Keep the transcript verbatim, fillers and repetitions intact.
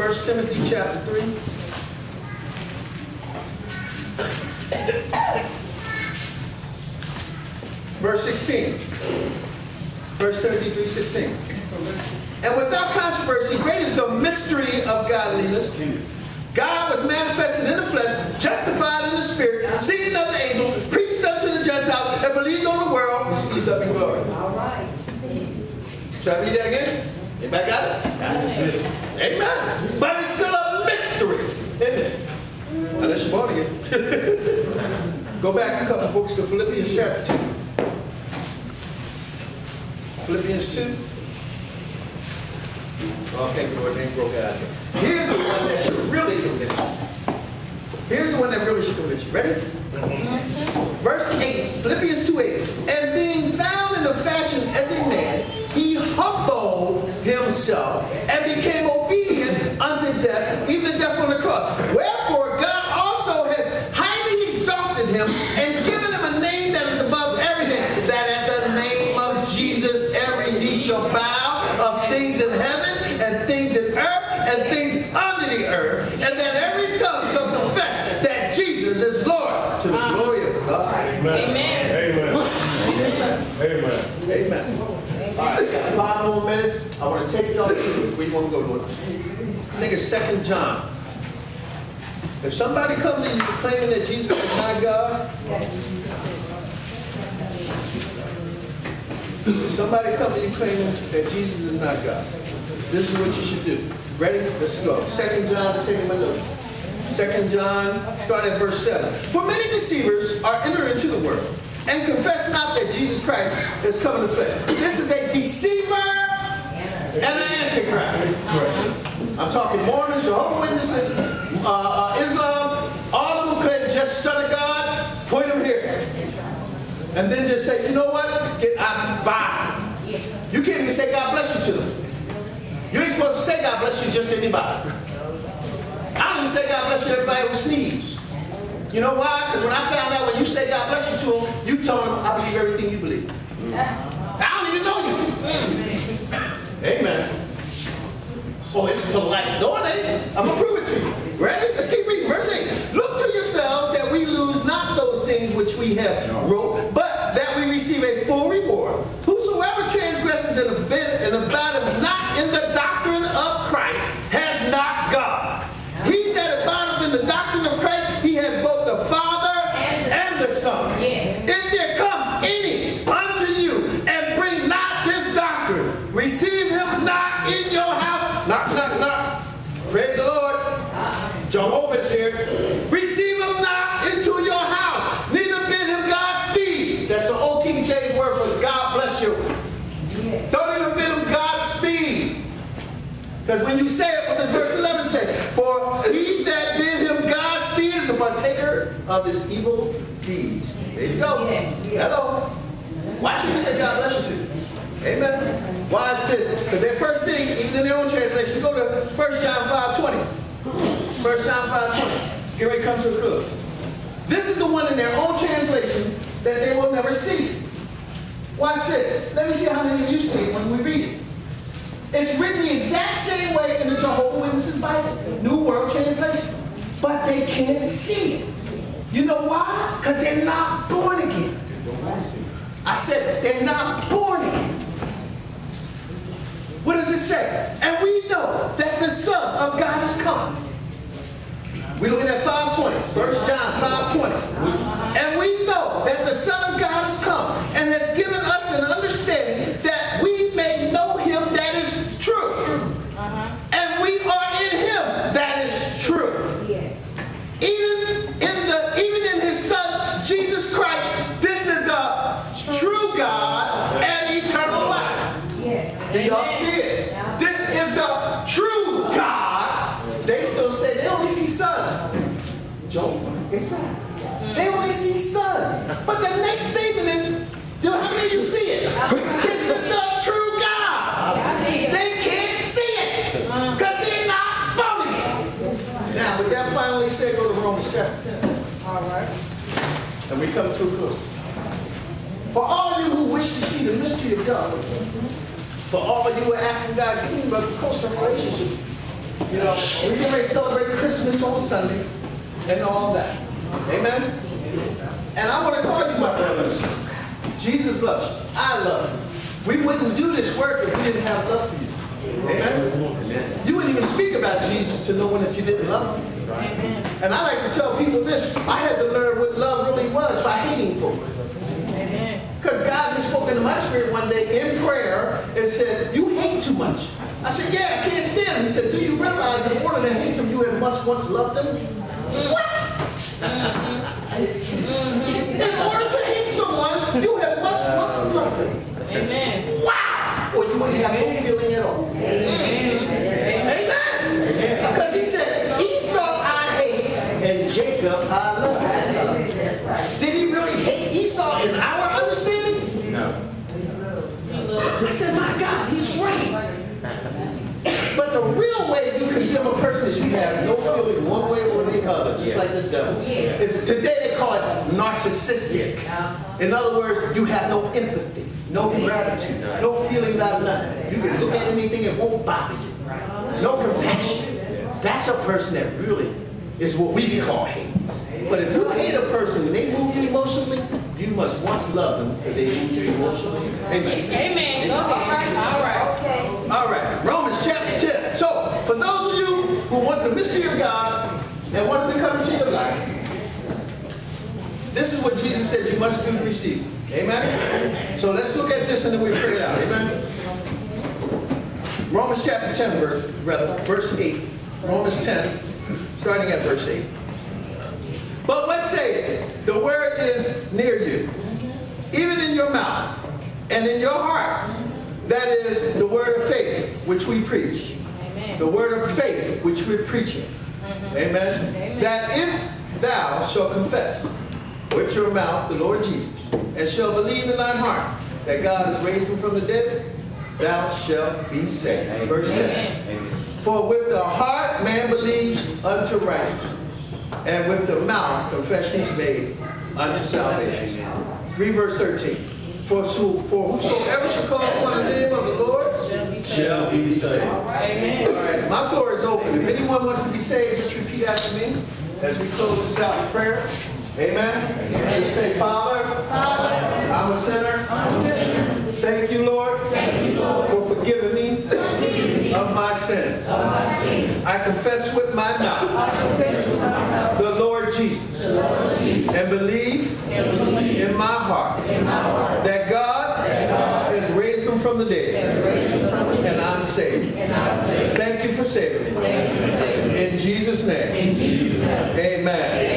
First Timothy chapter three. Verse sixteen. First Timothy three sixteen. And without controversy, great is the mystery of godliness. God was manifested in the flesh, justified in the spirit, seen of the angels, preached unto the Gentiles, and believed on the world, received up in glory. All right. Should I read that again? Anybody got it? Amen. Amen. But it's still a mystery, isn't it? Unless you're born again. Go back a couple books to Philippians chapter two. Philippians two. Okay, Lord, they broke out here. Here's the one that should really convince you. Here's the one that really should convince you. Ready? Verse eight, Philippians two eight. And being found in the fashion as a man, he humbled himself and became obedient unto death, even death on the cross. Wherefore God also has highly exalted him and given him a name that is above everything, that at the name of Jesus every knee shall bow, of things in heaven and things in earth and things under the earth, and that every tongue shall confess that Jesus is Lord, to the glory of God. Amen. Amen. Amen. Amen. Amen. All right, got five more minutes. I want to take it off. Where you want to go, Lord? I think it's Second John. If somebody comes to you claiming that Jesus is not God, if somebody comes to you claiming that Jesus is not God, this is what you should do. Ready? Let's go. Second John, let's take my notes. Second John, start at verse seven. For many deceivers are entered into the world, and confess not that Jesus Christ is come in the flesh. This is a deceiver and an antichrist. I'm talking Mormons, Jehovah's Witnesses, uh, uh, Islam, all of them claim just Son of God, point him here. And then just say, you know what? Get out, bye. You can't even say God bless you to them. You ain't supposed to say God bless you just to anybody. I don't even say God bless you to everybody who sneezes. You know why? Because when I found out when you say God bless you to them, you told them I believe everything you believe. I don't even know you. Amen. Oh, it's polite. No, it ain't. I'm going to prove it to you. Ready? Let's keep reading. Verse eight. Look to yourselves that we lose not those things which we have wrote, but that we receive a full reward. Whosoever transgresses and abideth not in the doctrine of Christ has not God. He that abideth in the doctrine of Christ, he has both the Father and the Son. If there come any unto you and bring not this doctrine, receive him not in your house. Knock, knock, knock. Praise the Lord. Jehovah's here. Receive him not into your house. Neither bid him Godspeed. That's the old King James word for God bless you. Don't even bid him Godspeed. Because when you say it, what does verse eleven say? For he that bid him Godspeed is a partaker of his evil deeds. There you go. Hello. Watch you say God bless you to. Amen. Why is this? Because their first thing, even in their own translation, go to First John five twenty. First John five twenty. Here it comes to a close. This is the one in their own translation that they will never see. Watch this. Let me see how many of you see it when we read it. It's written the exact same way in the Jehovah's Witnesses Bible, New World Translation. But they can't see it. You know why? Because they're not born again. I said they're not born again. What does it say? And we know that the Son of God is come. We're looking at five twenty. First John five twenty. And we know that the Son of God has come and has given us an understanding that we may know him that is true. And we are in him that is true. Even in the even in his Son, Jesus Christ, this is the true God and eternal life. Do y'all see it? This is the true God. They still say they only see Son. Job, it's not. They only see Son. But the next statement is, how many of you see it? This is the true God. They can't see it because they're not following it. Now, with that finally said, go to Romans chapter ten. All right. And we come to a close. For all of you who wish to see the mystery of God, for all of you who are asking God, give me a closer relationship, You know, we get ready to celebrate Christmas on Sunday and all that. Amen? And I want to call you my brothers. Jesus loves you. I love you. We wouldn't do this work if we didn't have love for you. Amen? You wouldn't even speak about Jesus to no one if you didn't love him. And I like to tell people this. I had to learn what love really was by hating for it. Because God had spoken to my spirit one day in prayer and said, you hate too much. I said, yeah, I can't stand him. He said, do you realize in order to hate him, you have must once loved him? What? In order to hate someone, you have must once loved them. Amen. Wow! Or you wouldn't have no feeling at all. Amen. Because he said, Esau I hate and Jacob I love. Did he really hate Esau in our understanding? No. I said, my God, he's right. But the real way you condemn a person is you have no feeling one way or the other, just like the devil. It's, today they call it narcissistic. In other words, you have no empathy, no gratitude, no feeling about nothing. You can look at anything, it won't bother you. No compassion. That's a person that really is what we call hate. But if you hate a person and they move you emotionally, you must once love them because they move you emotionally. Amen. Amen. Go ahead. All right. Okay. All right. Romans chapter ten. So, for those of you who want the mystery of God and want him to come into your life, this is what Jesus said you must do to receive. Amen? So let's look at this and then we pray it out. Amen? Romans chapter ten, verse, rather, verse eight. Romans ten, starting at verse eight. But what say it? The word is near you, even in your mouth and in your heart. That is the word of faith which we preach. Amen. The word of faith which we're preaching. Mm-hmm. Amen? Amen. That if thou shalt confess with your mouth the Lord Jesus, and shalt believe in thine heart that God has raised him from the dead, thou shalt be saved. Amen. Verse ten. Amen. For with the heart man believes unto righteousness, and with the mouth confession is made unto salvation. Read verse thirteen. For, for whosoever shall call upon the name of the Lord shall be saved. Amen. All right, my floor is open. If anyone wants to be saved, just repeat after me as we close this out in prayer. Amen. Amen. Just say, Father, Father, I'm a sinner. I'm a sinner. Thank you, Lord, Thank you, Lord, for forgiving me of my sins. Of my sins. I confess with my mouth, I confess with my mouth the Lord Jesus, the Lord Jesus, and believe, and believe in, my heart, in my heart that God, that God has raised him from the dead, from the dead and, I'm saved. and I'm saved. Thank you for saving me. In Jesus' name. In Jesus' name. Amen.